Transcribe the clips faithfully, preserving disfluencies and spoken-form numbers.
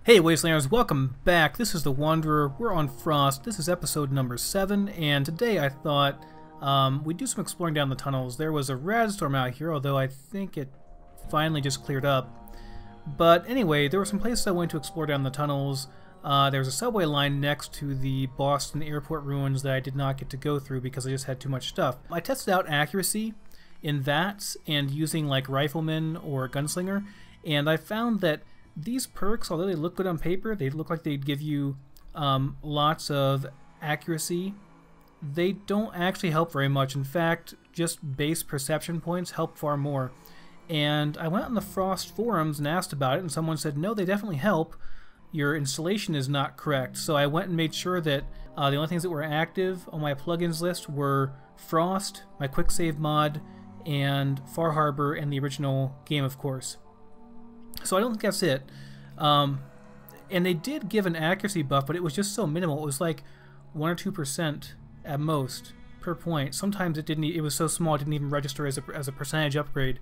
Hey Wastelanders, welcome back. This is The Wanderer. We're on Frost. This is episode number seven, and today I thought um, we'd do some exploring down the tunnels. There was a radstorm out here, although I think it finally just cleared up. But anyway, there were some places I went to explore down the tunnels. Uh, there was a subway line next to the Boston airport ruins that I did not get to go through because I just had too much stuff. I tested out accuracy in V A Ts and using like Rifleman or Gunslinger, and I found that these perks, although they look good on paper, they look like they'd give you um, lots of accuracy. They don't actually help very much. In fact, just base perception points help far more. And I went on the Frost forums and asked about it, and someone said, no, they definitely help. Your installation is not correct. So I went and made sure that uh, the only things that were active on my plugins list were Frost, my quick save mod, and Far Harbor, and the original game, of course. So I don't think that's it. Um, and they did give an accuracy buff, but it was just so minimal. It was like one or two percent at most per point. Sometimes it didn't. It was so small it didn't even register as a as a percentage upgrade.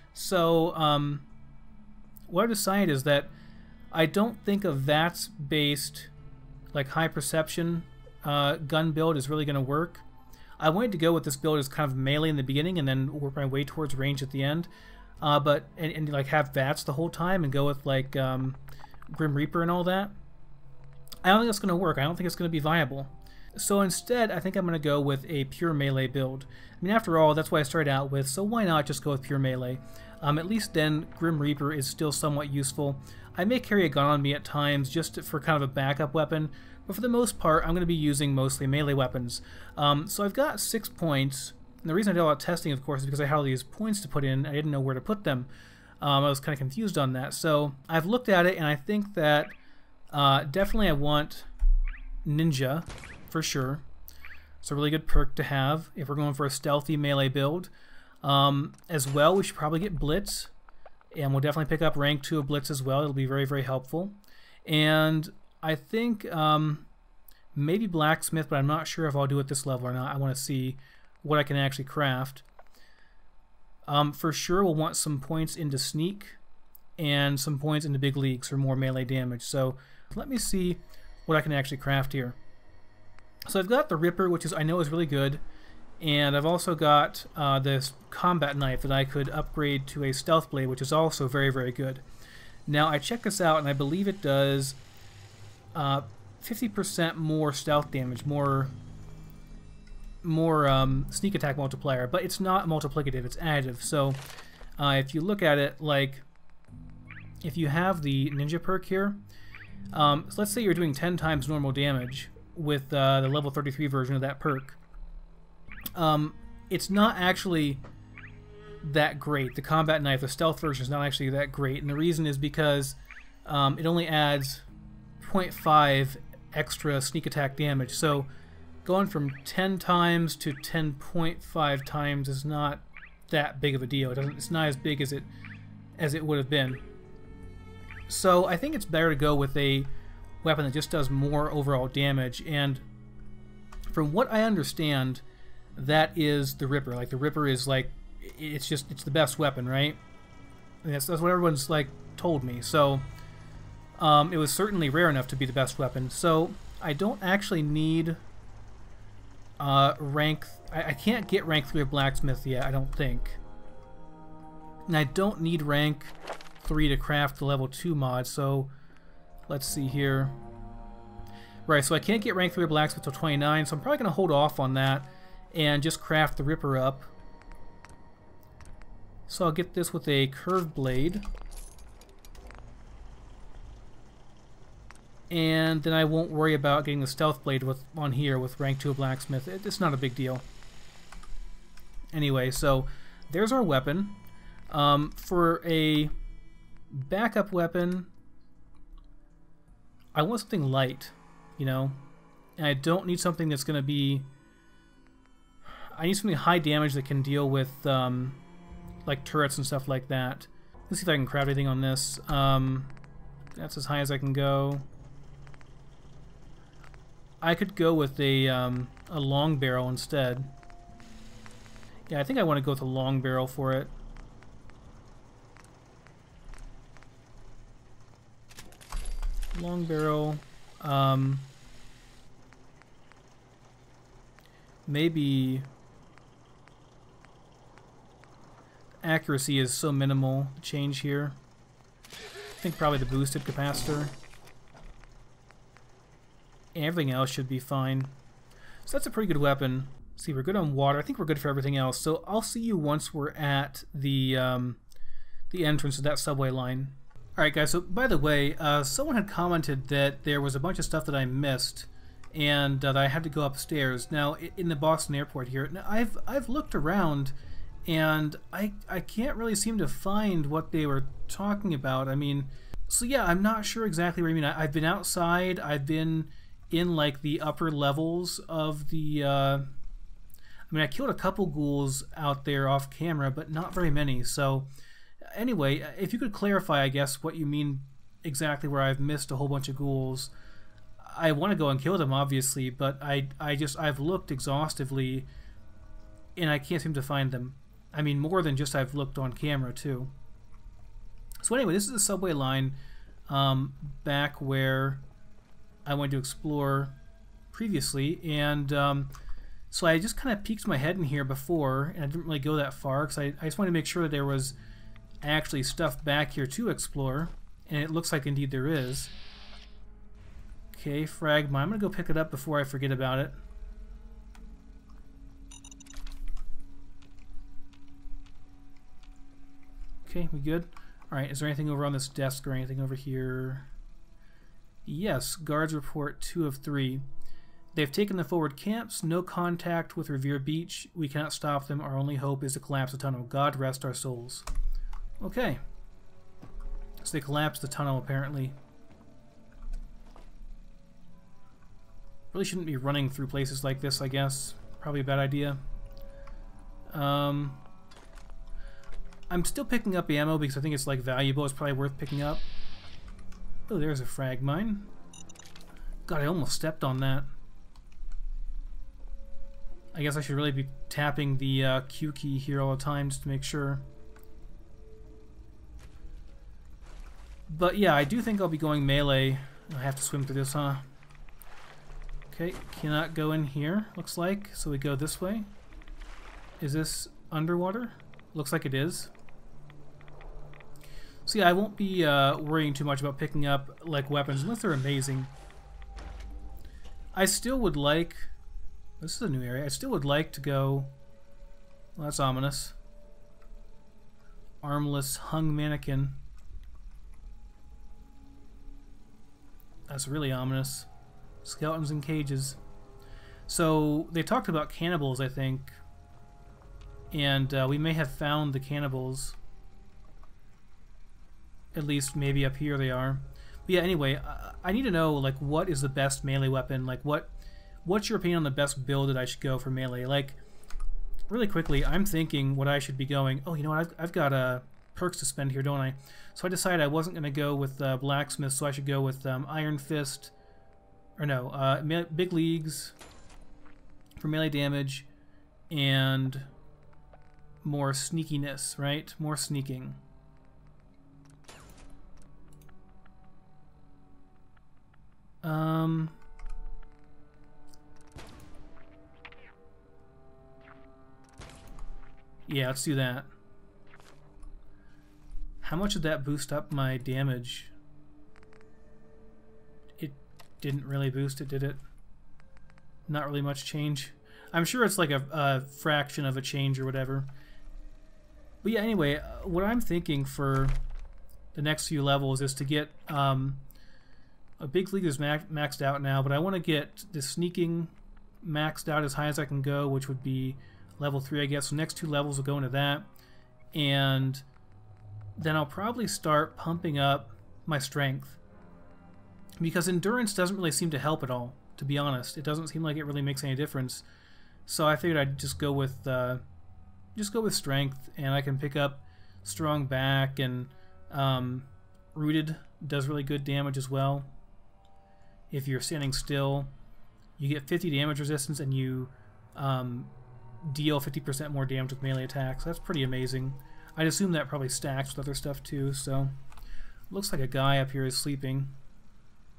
So um, what I decided is that I don't think a V A Ts based like high perception uh, gun build is really going to work. I wanted to go with this build as kind of melee in the beginning and then work my way towards range at the end. Uh, but and, and like have V A Ts the whole time and go with like um, Grim Reaper and all that. I don't think that's going to work. I don't think it's going to be viable. So instead, I think I'm going to go with a pure melee build. I mean, after all, that's what I started out with. So why not just go with pure melee? Um, at least then, Grim Reaper is still somewhat useful. I may carry a gun on me at times just to, for kind of a backup weapon, but for the most part, I'm going to be using mostly melee weapons. Um, so I've got six points. And the reason I did all that testing, of course, is because I had all these points to put in. I didn't know where to put them. Um, I was kind of confused on that. So I've looked at it, and I think that uh, definitely I want Ninja, for sure. It's a really good perk to have if we're going for a stealthy melee build. Um, as well, we should probably get Blitz, and we'll definitely pick up rank two of Blitz as well. It'll be very, very helpful. And I think um, maybe Blacksmith, but I'm not sure if I'll do it this level or not. I want to see what I can actually craft. Um, for sure we'll want some points into Sneak and some points into Big Leagues for more melee damage. So let me see what I can actually craft here. So I've got the Ripper, which is I know is really good, and I've also got uh, this combat knife that I could upgrade to a stealth blade, which is also very, very good. Now I checked this out and I believe it does uh, fifty percent more stealth damage, more more um, sneak attack multiplier, but it's not multiplicative, it's additive. So uh, if you look at it, like if you have the ninja perk here, um, so let's say you're doing ten times normal damage with uh, the level thirty-three version of that perk. Um, it's not actually that great. The combat knife, the stealth version, is not actually that great, and the reason is because um, it only adds zero point five extra sneak attack damage. So going from ten times to ten point five times is not that big of a deal. It doesn't, it's not as big as it as it would have been. So I think it's better to go with a weapon that just does more overall damage. And from what I understand, that is the Ripper. Like the Ripper is like it's just it's the best weapon, right? And that's, that's what everyone's like told me. So um, it was certainly rare enough to be the best weapon. So I don't actually need Uh, rank, I, I can't get rank three of Blacksmith yet, I don't think. And I don't need rank three to craft the level two mod, so let's see here. Right, so I can't get rank three of Blacksmith till twenty-nine, so I'm probably going to hold off on that and just craft the Ripper up. So I'll get this with a curved blade. And then I won't worry about getting the stealth blade with on here with rank two of Blacksmith. It, it's not a big deal. Anyway, so there's our weapon. Um, for a backup weapon, I want something light, you know, and I don't need something that's going to be. I need something high damage that can deal with um, like turrets and stuff like that. Let's see if I can craft anything on this. Um, that's as high as I can go. I could go with a, um, a long barrel instead. Yeah, I think I want to go with a long barrel for it. long barrel. Um, maybe accuracy is so minimal. Change here. I think probably the boosted capacitor. Everything else should be fine. So that's a pretty good weapon. Let's see, we're good on water. I think we're good for everything else. So I'll see you once we're at the um, the entrance of that subway line. Alright guys, so by the way, uh, someone had commented that there was a bunch of stuff that I missed and uh, that I had to go upstairs. Now, in the Boston airport here, now, I've, I've looked around and I, I can't really seem to find what they were talking about. I mean, so yeah, I'm not sure exactly what you mean. I, I've been outside, I've been in like the upper levels of the... Uh, I mean, I killed a couple ghouls out there off camera, but not very many, so... Anyway, if you could clarify, I guess, what you mean exactly where I've missed a whole bunch of ghouls. I want to go and kill them, obviously, but I, I just, I've looked exhaustively, and I can't seem to find them. I mean, more than just I've looked on camera, too. So anyway, this is the subway line um, back where I went to explore previously, and um, so I just kind of peeked my head in here before, and I didn't really go that far, because I, I just wanted to make sure that there was actually stuff back here to explore, and it looks like indeed there is. Okay, frag mine. I'm gonna go pick it up before I forget about it. Okay, we good? Alright, is there anything over on this desk or anything over here? Yes, guards report two of three. They've taken the forward camps, no contact with Revere Beach. We cannot stop them. Our only hope is to collapse the tunnel. God rest our souls. Okay. So they collapsed the tunnel, apparently. Really shouldn't be running through places like this, I guess. Probably a bad idea. Um, I'm still picking up ammo because I think it's like valuable. It's probably worth picking up. Oh, there's a frag mine. God, I almost stepped on that. I guess I should really be tapping the uh, Q key here all the time just to make sure. But yeah, I do think I'll be going melee. I have to swim through this, huh? Okay, cannot go in here, looks like. So we go this way. Is this underwater? Looks like it is. So yeah, I won't be uh, worrying too much about picking up like weapons unless they're amazing. I still would like... This is a new area. I still would like to go... Well, that's ominous. Armless hung mannequin. That's really ominous. Skeletons in cages. So they talked about cannibals, I think, and uh, we may have found the cannibals. At least maybe up here they are. But yeah, anyway, I, I need to know like what is the best melee weapon. Like what, what's your opinion on the best build that I should go for melee? Like really quickly, I'm thinking what I should be going. Oh, you know what? I've, I've got a uh, perks to spend here, don't I? So I decided I wasn't going to go with uh, Blacksmith, so I should go with um, Iron Fist, or no, uh, Big Leagues for melee damage, and more sneakiness, right? More sneaking. Um... Yeah, let's do that. How much did that boost up my damage? It didn't really boost it, did it? Not really much change. I'm sure it's like a, a fraction of a change or whatever. But yeah, anyway, uh, what I'm thinking for the next few levels is to get... Um, a Big League is max maxed out now, but I want to get the sneaking maxed out as high as I can go, which would be level three, I guess. So next two levels will go into that. And... then I'll probably start pumping up my strength. Because endurance doesn't really seem to help at all, to be honest. It doesn't seem like it really makes any difference. So I figured I'd just go with uh, just go with strength, and I can pick up strong back, and um, rooted does really good damage as well. If you're standing still, you get fifty damage resistance, and you um, deal fifty percent more damage with melee attacks. That's pretty amazing. I'd assume that probably stacks with other stuff too, so... Looks like a guy up here is sleeping.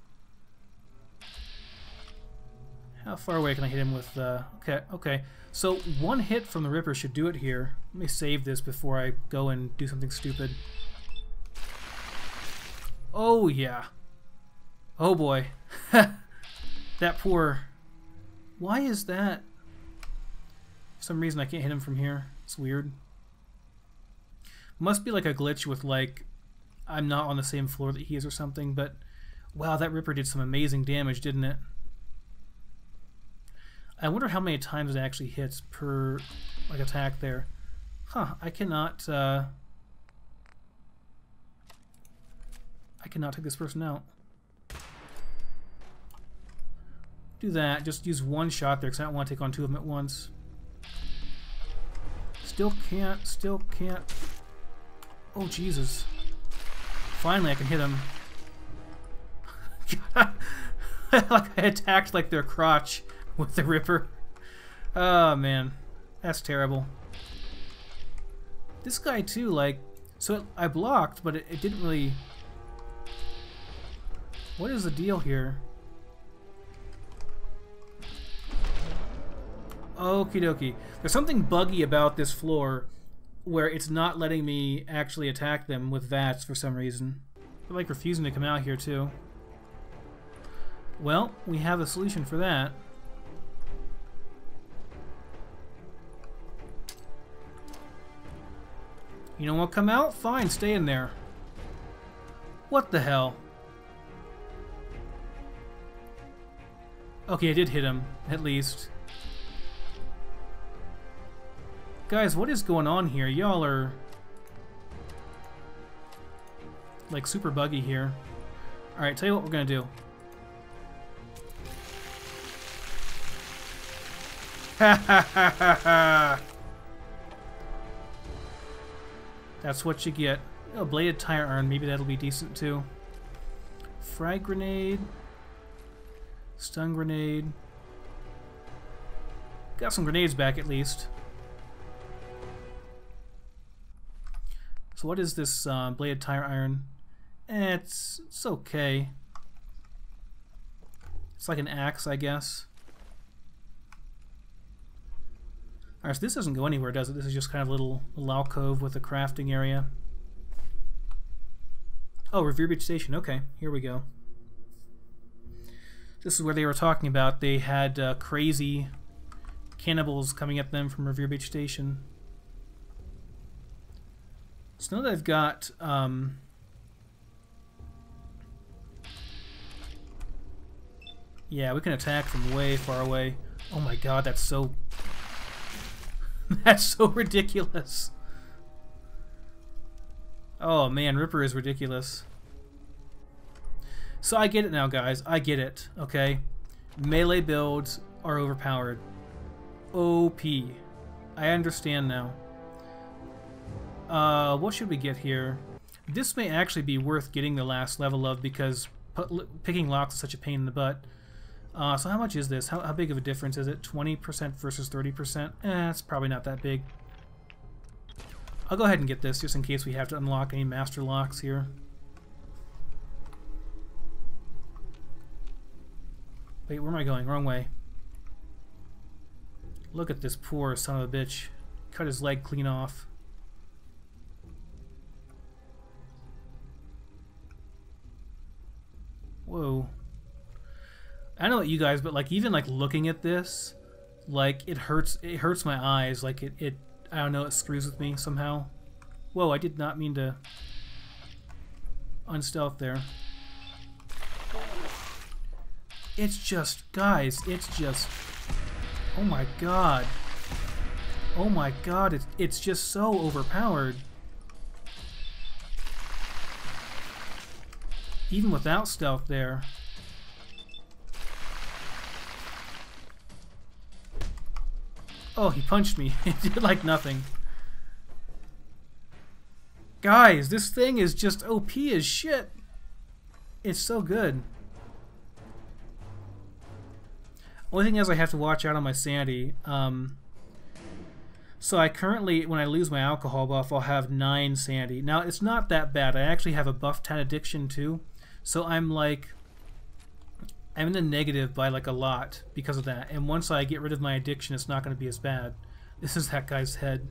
How far away can I hit him with... Uh, okay, okay. So one hit from the Ripper should do it here. Let me save this before I go and do something stupid. Oh, yeah. Oh, boy. That poor... Why is that? For some reason I can't hit him from here. It's weird. Must be like a glitch with, like, I'm not on the same floor that he is or something, but wow, that Ripper did some amazing damage, didn't it? I wonder how many times it actually hits per, like, attack there. Huh, I cannot, uh... I cannot take this person out. Do that, just use one shot there, because I don't want to take on two of them at once. Still can't, still can't. Oh, Jesus. Finally, I can hit him. Like I attacked like their crotch with the Ripper. Oh, man. That's terrible. This guy, too, like... So it, I blocked, but it, it didn't really... What is the deal here? Okie dokie. There's something buggy about this floor where it's not letting me actually attack them with V A Ts for some reason. They're like refusing to come out here too. Well, we have a solution for that. You don't want to come out? Fine, stay in there. What the hell? Okay, I did hit him, at least. Guys, what is going on here? Y'all are... like super buggy here. Alright, tell you what we're gonna do. Ha ha ha ha ha! That's what you get. Oh, bladed tire iron, maybe that'll be decent too. Frag grenade. Stun grenade. Got some grenades back at least. So what is this uh, bladed tire iron? Eh, it's, it's okay. It's like an axe, I guess. Alright, so this doesn't go anywhere, does it? This is just kind of a little, little alcove with a crafting area. Oh, Revere Beach Station. Okay, here we go. This is where they were talking about they had uh, crazy cannibals coming at them from Revere Beach Station. So now that I've got... Um, yeah, we can attack from way far away. Oh my god, that's so... That's so ridiculous. Oh man, Ripper is ridiculous. So I get it now, guys. I get it, okay? Melee builds are overpowered. O P. I understand now. Uh, what should we get here? This may actually be worth getting the last level of because picking locks is such a pain in the butt. Uh, so how much is this? How, how big of a difference is it? twenty percent versus thirty percent? Eh, it's probably not that big. I'll go ahead and get this just in case we have to unlock any master locks here. Wait, where am I going? Wrong way. Look at this poor son of a bitch. Cut his leg clean off. Whoa. I don't know about you guys, but like even like looking at this, like it hurts it hurts my eyes. Like it, it I don't know, it screws with me somehow. Whoa, I did not mean to unstealth there. It's just, guys, it's just, oh my god. Oh my god, it's, it's just so overpowered. Even without stealth there. Oh, he punched me. It did like nothing. Guys, this thing is just O P as shit. It's so good. Only thing is I have to watch out on my sanity. Um, so I currently, when I lose my alcohol buff, I'll have nine sanity. Now, it's not that bad. I actually have a buff tan addiction too. So I'm like I'm in the negative by like a lot because of that. And once I get rid of my addiction, it's not going to be as bad. This is that guy's head.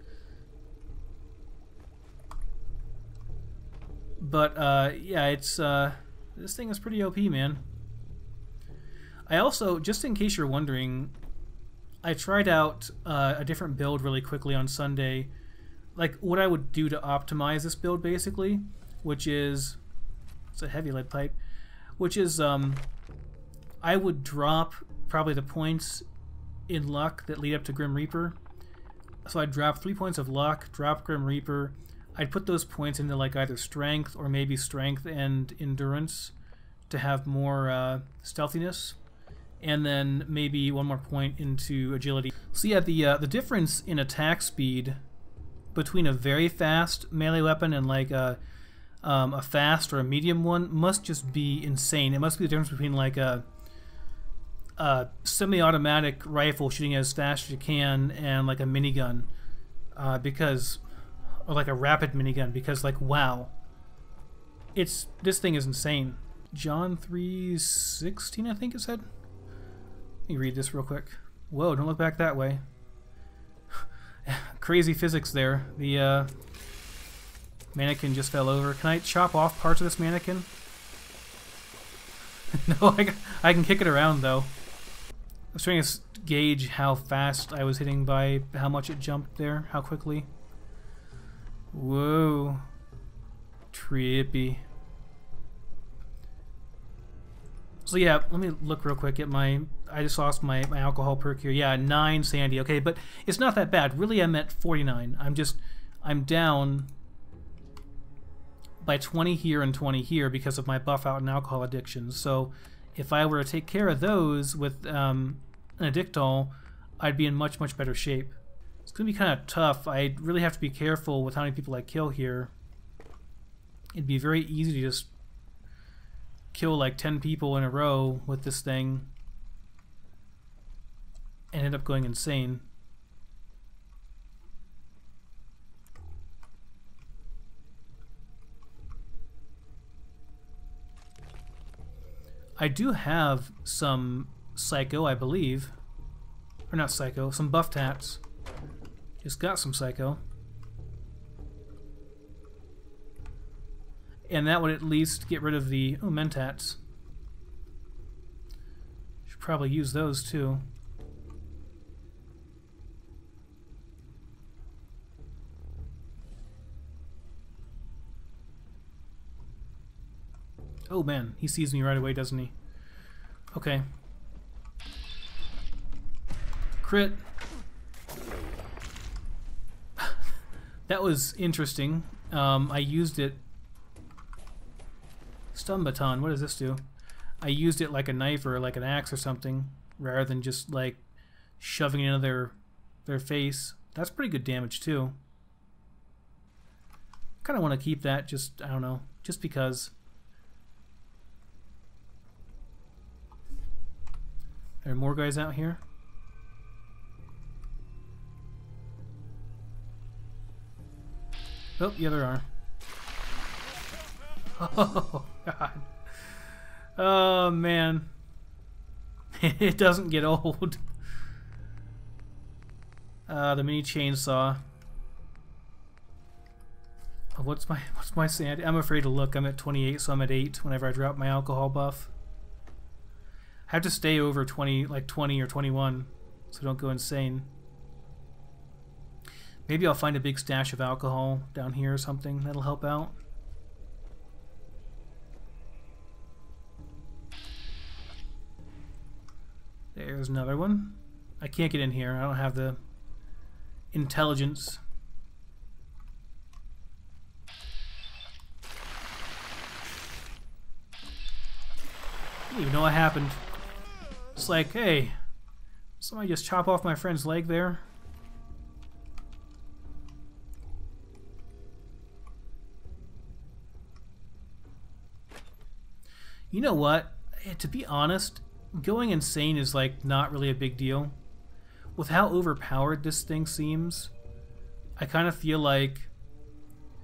But uh, yeah, it's uh, this thing is pretty O P, man. I also, just in case you're wondering, I tried out uh, a different build really quickly on Sunday. Like what I would do to optimize this build, basically, which is it's a heavy lead pipe, which is um, I would drop probably the points in luck that lead up to Grim Reaper. So I'd drop three points of luck, drop Grim Reaper. I'd put those points into like either strength or maybe strength and endurance to have more uh, stealthiness, and then maybe one more point into agility. So yeah, the uh, the difference in attack speed between a very fast melee weapon and like a um, a fast or a medium one must just be insane. It must be the difference between like a, a semi-automatic rifle shooting as fast as you can and like a minigun, uh, because. Or like a rapid minigun, because like wow, it's this thing is insane. John three sixteen, I think it said. Let me read this real quick. Whoa, don't look back that way. Crazy physics there. The uh, mannequin just fell over. Can I chop off parts of this mannequin? No, I, I can kick it around though. I was trying to gauge how fast I was hitting by how much it jumped there, how quickly. Whoa. Trippy. So yeah, let me look real quick at my... I just lost my, my alcohol perk here. Yeah, nine sandy. Okay, but it's not that bad. Really, I'm at forty-nine. I'm just... I'm down by twenty here and twenty here because of my buff out and alcohol addictions. So if I were to take care of those with um, an addictol, I'd be in much, much better shape. It's going to be kind of tough. I really have to be careful with how many people I kill here. It'd be very easy to just kill like ten people in a row with this thing and end up going insane. I do have some Psycho, I believe. Or not Psycho, some buff tats. Just got some Psycho. And that would at least get rid of the... Oh, Mentats. Should probably use those too. Oh man, he sees me right away, doesn't he? Okay. Crit. That was interesting. Um, I used it... Stun baton, what does this do? I used it like a knife or like an axe or something, rather than just like shoving it into their, their face. That's pretty good damage too. Kind of want to keep that, just, I don't know, just because. There are more guys out here? Oh, yeah, there are. Oh, God. Oh, man. It doesn't get old. Uh, the mini chainsaw. Oh, what's my what's my sanity? I'm afraid to look. I'm at twenty-eight, so I'm at eight whenever I drop my alcohol buff. I have to stay over twenty, like twenty or twenty-one, so don't go insane. Maybe I'll find a big stash of alcohol down here or something. That'll help out. There's another one. I can't get in here. I don't have the intelligence. I didn't even know what happened. It's like, hey, somebody just chop off my friend's leg there. You know what? To be honest, going insane is like not really a big deal. With how overpowered this thing seems, I kind of feel like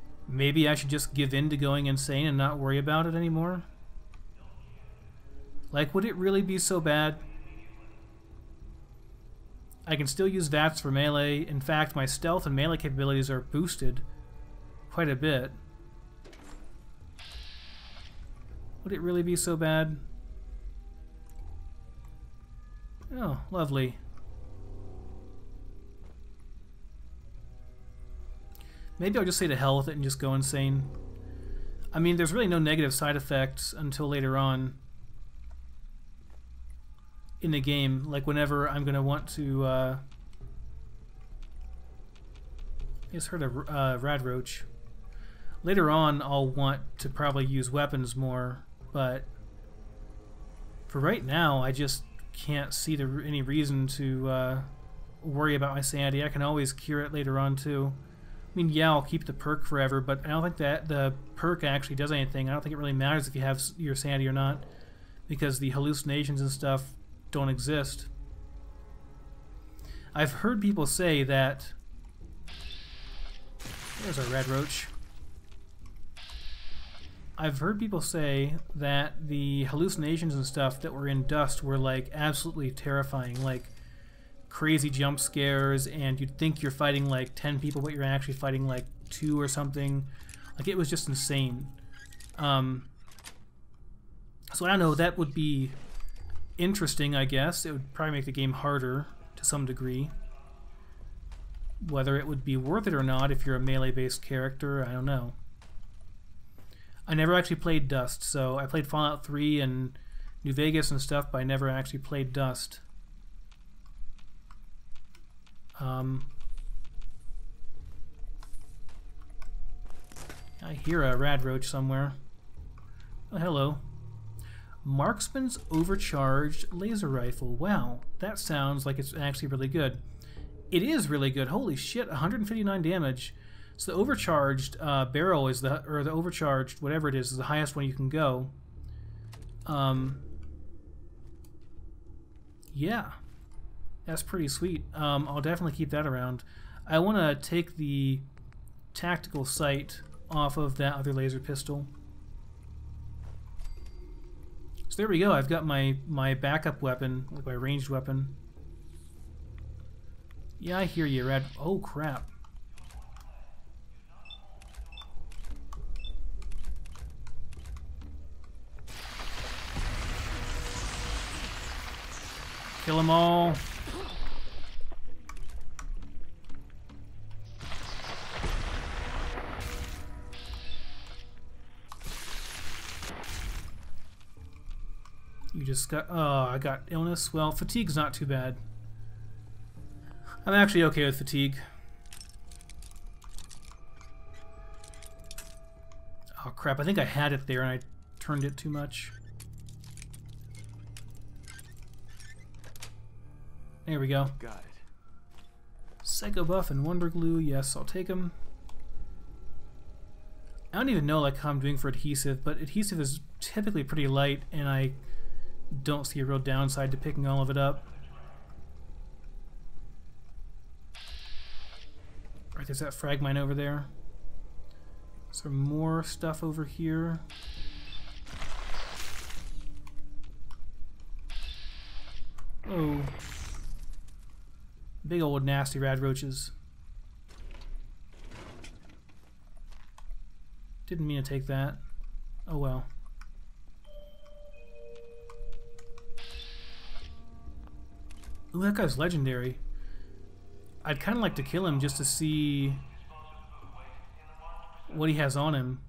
maybe I should just give in to going insane and not worry about it anymore. Like, would it really be so bad? I can still use V A Ts for melee. In fact, my stealth and melee capabilities are boosted quite a bit. Would it really be so bad? Oh, lovely. Maybe I'll just say to hell with it and just go insane. I mean, there's really no negative side effects until later on in the game. Like whenever I'm going to want to... Uh, I just heard a uh, Radroach. Later on, I'll want to probably use weapons more, but for right now, I just can't see the, any reason to uh, worry about my sanity. I can always cure it later on, too. I mean, yeah, I'll keep the perk forever, but I don't think that the perk actually does anything. I don't think it really matters if you have your sanity or not, because the hallucinations and stuff don't exist. I've heard people say that... There's our Radroach. I've heard people say that the hallucinations and stuff that were in Dust were like absolutely terrifying, like crazy jump scares, and you'd think you're fighting like ten people, but you're actually fighting like two or something. Like, it was just insane. Um, so I don't know, that would be interesting, I guess. It would probably make the game harder to some degree. Whether it would be worth it or not if you're a melee-based character, I don't know. I never actually played Dust, so I played Fallout three and New Vegas and stuff, but I never actually played Dust. Um, I hear a Radroach somewhere. Oh, hello. Marksman's Overcharged Laser Rifle. Wow, that sounds like it's actually really good. It is really good. Holy shit, one hundred fifty-nine damage. So the overcharged uh, barrel is the, or the overcharged whatever it is, is the highest one you can go. Um, yeah, that's pretty sweet. Um, I'll definitely keep that around. I want to take the tactical sight off of that other laser pistol. So there we go. I've got my my backup weapon, like my ranged weapon. Yeah, I hear you, Rad. Oh crap. Kill them all. You just got... Oh, I got illness. Well, fatigue's not too bad. I'm actually okay with fatigue. Oh crap, I think I had it there and I turned it too much. There we go. Got it. Psycho Buff and Wonder Glue, yes, I'll take them. I don't even know like how I'm doing for adhesive, but adhesive is typically pretty light, and I don't see a real downside to picking all of it up. Right, there's that frag mine over there. Some more stuff over here. Oh. Big old nasty Radroaches. Didn't mean to take that. Oh well. Ooh, that guy's legendary. I'd kind of like to kill him just to see what he has on him.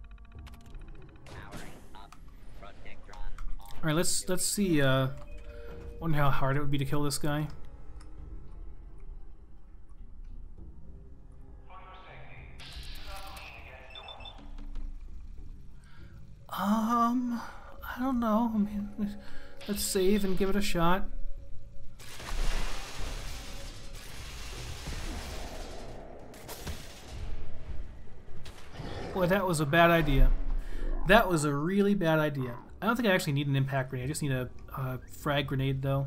All right, let's let's see. Uh, wonder how hard it would be to kill this guy. Um, I don't know. I mean, let's save and give it a shot. Boy, that was a bad idea. That was a really bad idea. I don't think I actually need an impact grenade. I just need a, a frag grenade, though.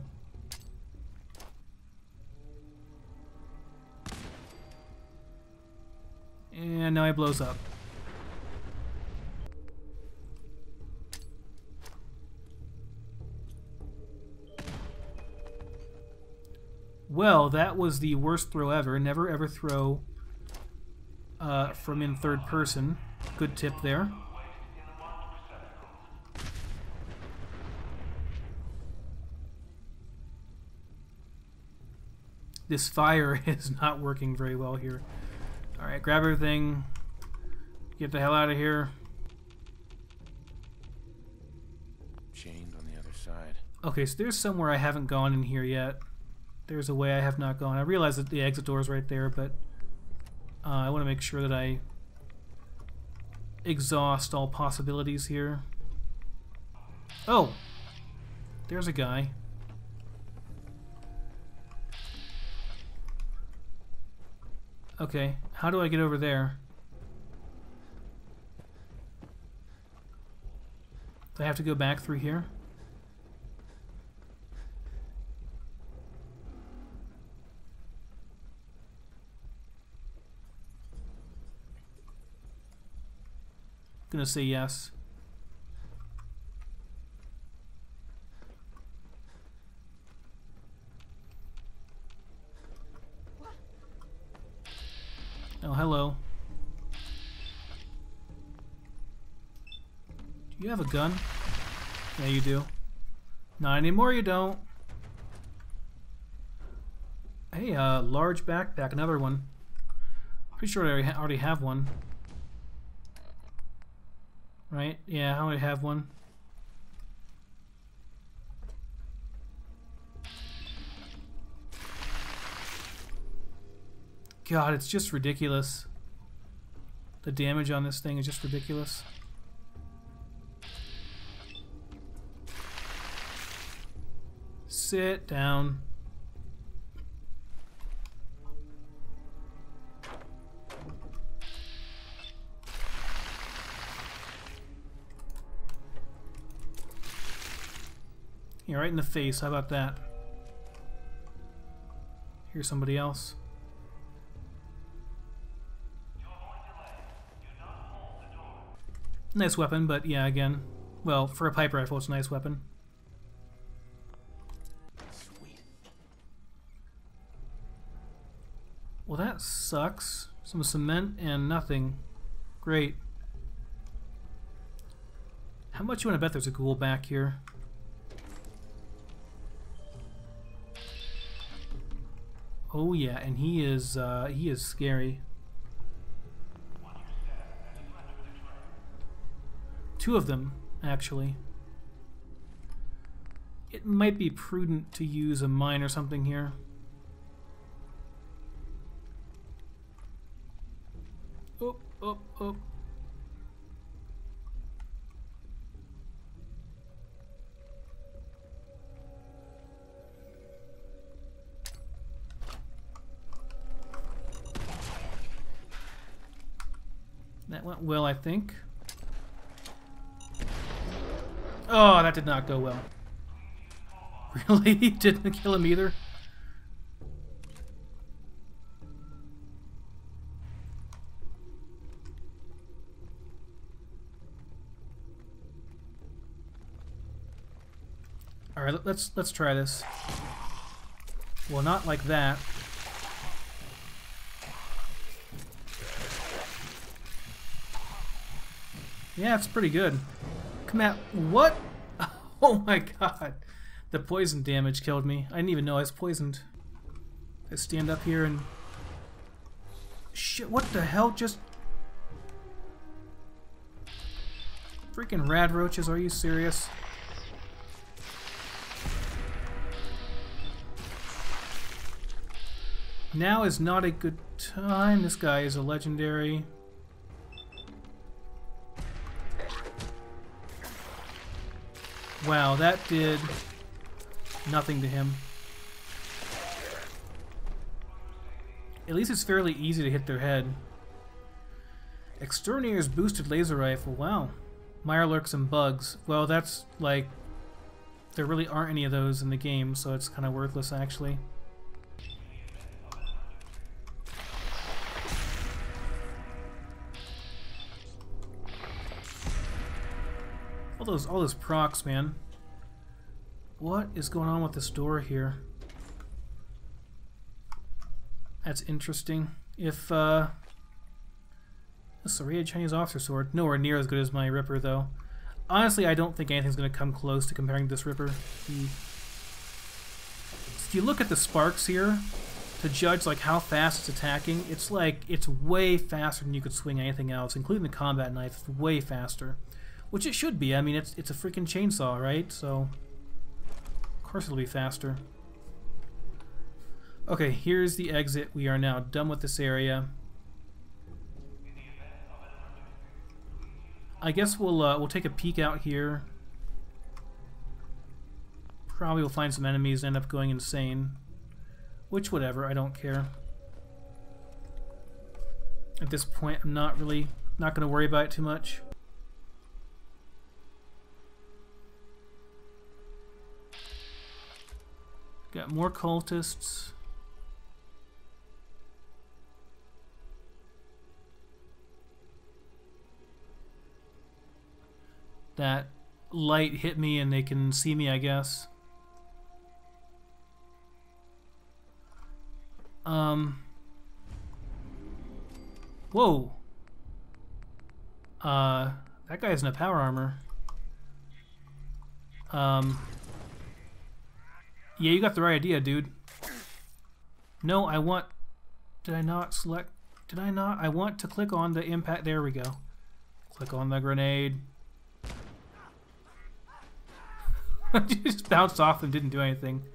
And now he blows up. Well, that was the worst throw ever. Never ever throw uh, from in third person. Good tip there. This fire is not working very well here. Alright, grab everything. Get the hell out of here. Chained on the other side. Okay, so there's somewhere I haven't gone in here yet. There's a way I have not gone. I realize that the exit door is right there, but uh, I want to make sure that I exhaust all possibilities here. Oh! There's a guy. Okay, how do I get over there? Do I have to go back through here? Gonna say yes. Oh, hello. Do you have a gun? Yeah, you do. Not anymore, you don't. Hey, uh, large backpack, another one. Pretty sure I already, ha already have one. Right? Yeah, I already have one. God, it's just ridiculous. The damage on this thing is just ridiculous. Sit down. Yeah, right in the face. How about that? Here's somebody else. Nice weapon, but yeah, again, well, for a pipe rifle, it's a nice weapon. Sweet. Well, that sucks. Some cement and nothing. Great. How much you want to bet there's a ghoul back here? Oh yeah, and he is uh, he is scary. Two of them, actually. It might be prudent to use a mine or something here. Oh, oh, oh. That went well, I think. Oh, that did not go well. Really? Didn't kill him either? All right, let's let's try this. Well, not like that. Yeah, it's pretty good. Come at what? Oh my god. The poison damage killed me. I didn't even know I was poisoned. I stand up here and... Shit, what the hell just... Freaking rad roaches, are you serious? Now is not a good time. This guy is a legendary. Wow, that did nothing to him. At least it's fairly easy to hit their head. Exterminator's boosted laser rifle. Wow. Mirelurks and bugs. Well, that's like... There really aren't any of those in the game, so it's kind of worthless, actually. All those, all those procs, man. What is going on with this door here? That's interesting. If, uh... a serrated Chinese officer sword. Nowhere near as good as my Ripper, though. Honestly, I don't think anything's going to come close to comparing this Ripper. The... If you look at the sparks here, to judge like how fast it's attacking, it's like, it's way faster than you could swing anything else, including the combat knife. It's way faster. Which it should be. I mean, it's, it's a freaking chainsaw, right? So, of course it'll be faster. Okay, here's the exit. We are now done with this area. I guess we'll uh, we'll take a peek out here. Probably we'll find some enemies and end up going insane. Which, whatever, I don't care. At this point, I'm not really not going to worry about it too much. Got more cultists. That light hit me and they can see me, I guess. Um. Whoa. Uh, that guy's in a power armor. Um. Yeah, you got the right idea, dude. No, I want... Did I not select... Did I not? I want to click on the impact... There we go. Click on the grenade. Just bounced off and didn't do anything.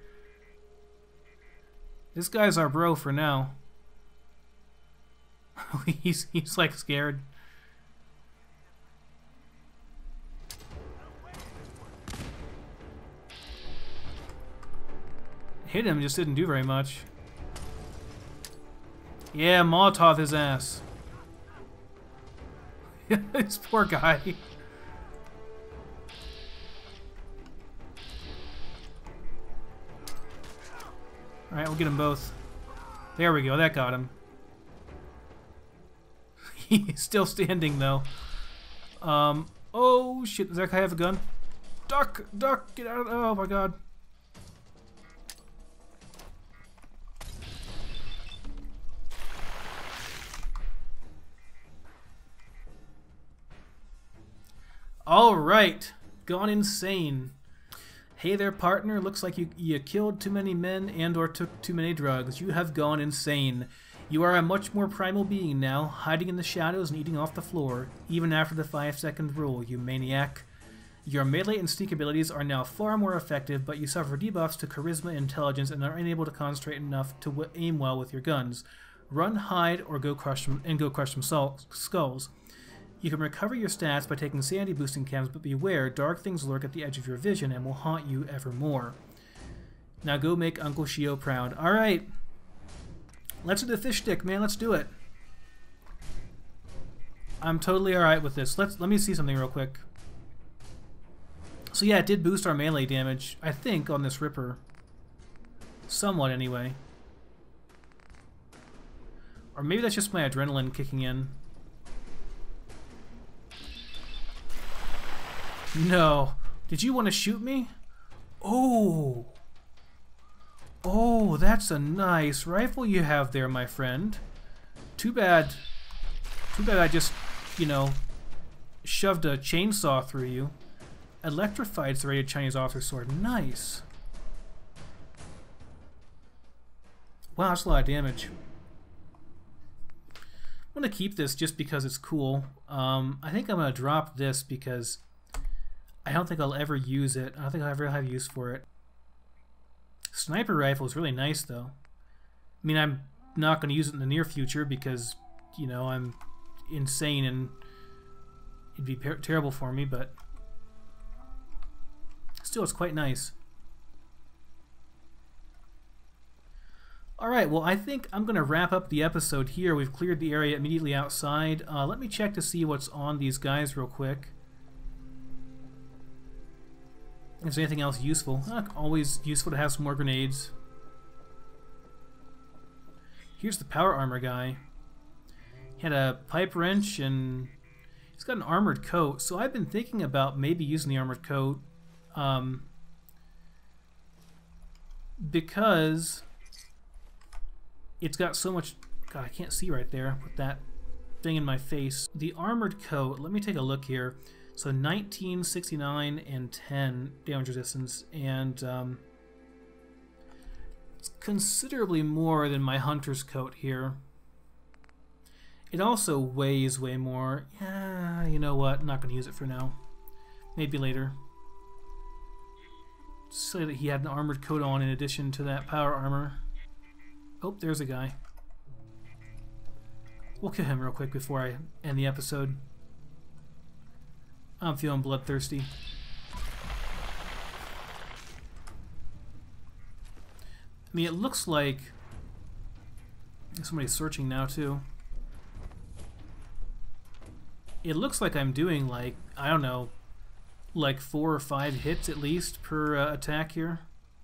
This guy's our bro for now. he's he's like scared. Hit him, just didn't do very much. Yeah, Molotov his ass. This poor guy. Alright, we'll get them both. There we go, that got him. He's still standing, though. Um, oh, shit, does that guy have a gun? Duck! Duck! Get out of... Oh, my God. Alright. Gone insane. Hey there, partner. Looks like you, you killed too many men and or took too many drugs. You have gone insane. You are a much more primal being now, hiding in the shadows and eating off the floor, even after the five second rule, you maniac. Your melee and sneak abilities are now far more effective, but you suffer debuffs to charisma and intelligence and are unable to concentrate enough to w aim well with your guns. Run, hide, or go crush them, and go crush some skulls. You can recover your stats by taking sanity boosting chems, but beware, dark things lurk at the edge of your vision and will haunt you evermore. Now go make Uncle Shio proud. Alright. Let's do the fish stick, man. Let's do it. I'm totally alright with this. Let's let me see something real quick. So yeah, it did boost our melee damage, I think, on this Ripper. Somewhat, anyway. Or maybe that's just my adrenaline kicking in. No. Did you want to shoot me? Oh. Oh, that's a nice rifle you have there, my friend. Too bad. Too bad I just, you know, shoved a chainsaw through you. Electrified serrated Chinese officer sword. Nice. Wow, that's a lot of damage. I'm going to keep this just because it's cool. Um, I think I'm going to drop this because I don't think I'll ever use it. I don't think I'll ever have use for it. Sniper rifle is really nice, though. I mean, I'm not going to use it in the near future because, you know, I'm insane and it'd be terrible for me, but still, it's quite nice. Alright, well, I think I'm going to wrap up the episode here. We've cleared the area immediately outside. Uh, let me check to see what's on these guys real quick. If there's anything else useful. Uh, always useful to have some more grenades. Here's the power armor guy. He had a pipe wrench and he's got an armored coat. So I've been thinking about maybe using the armored coat. Um, because it's got so much... God, I can't see right there with that thing in my face. The armored coat, let me take a look here. So nineteen, sixty-nine, and ten damage resistance, and um, it's considerably more than my hunter's coat here. It also weighs way more. Yeah, you know what? I'm not going to use it for now. Maybe later. Say that he had an armored coat on in addition to that power armor. Oh, there's a guy. We'll kill him real quick before I end the episode. I'm feeling bloodthirsty. I mean, it looks like somebody's searching now too. It looks like I'm doing like, I don't know, like four or five hits at least per uh, attack here.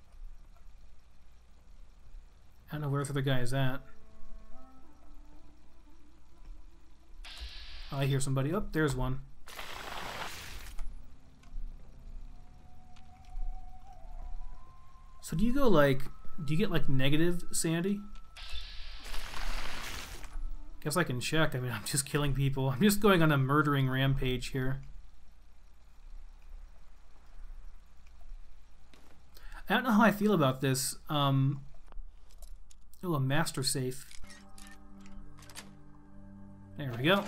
I don't know where the other guy is at. Oh, I hear somebody. Oh, there's one. So do you go like, do you get like negative sanity? Guess I can check. I mean, I'm just killing people. I'm just going on a murdering rampage here. I don't know how I feel about this. Um, oh, a master safe. There we go.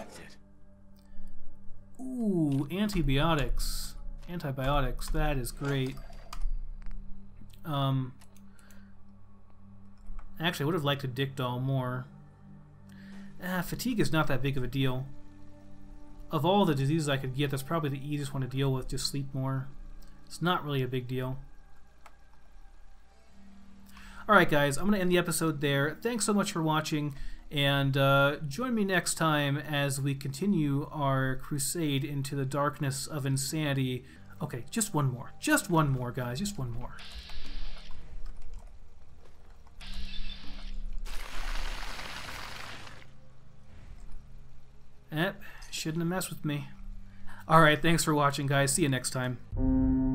Ooh, antibiotics. Antibiotics, that is great. Um, actually, I would have liked a dick doll more. Ah, fatigue is not that big of a deal. Of all the diseases I could get, that's probably the easiest one to deal with, just sleep more. It's not really a big deal. Alright guys, I'm going to end the episode there. Thanks so much for watching, and uh, join me next time as we continue our crusade into the darkness of insanity. Okay, just one more. Just one more, guys. Just one more. Eh, shouldn't have messed with me. Alright, thanks for watching, guys. See you next time.